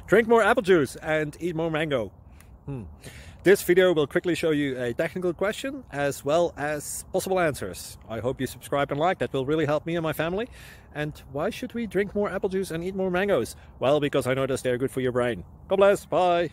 Drink more apple juice and eat more mango. This video will quickly show you a technical question as well as possible answers. I hope you subscribe and like, that will really help me and my family. And why should we drink more apple juice and eat more mangoes? Well, because I noticed they're good for your brain. God bless, bye.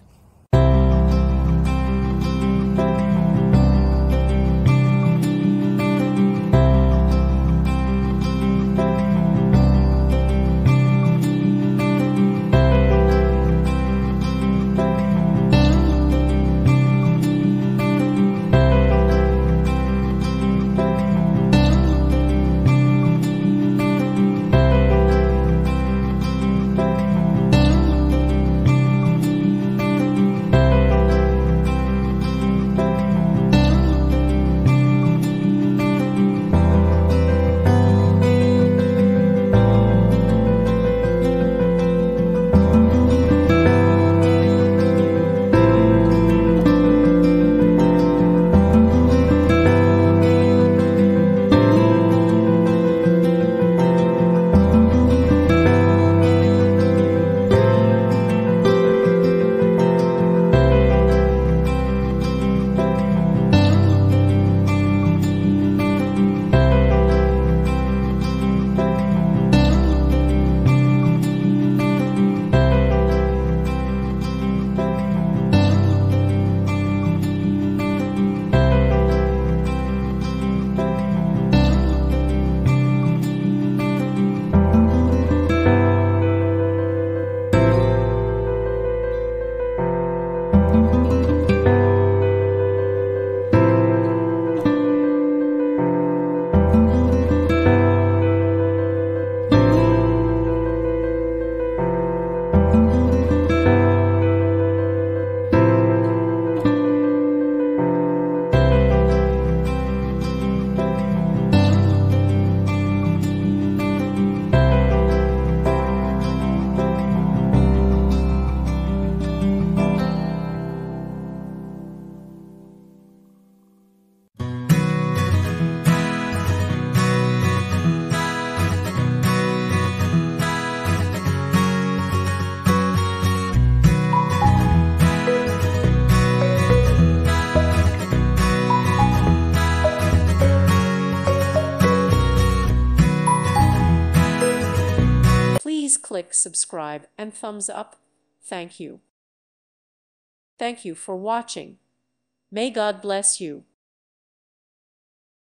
Please click subscribe and thumbs up. Thank you. Thank you for watching. May God bless you.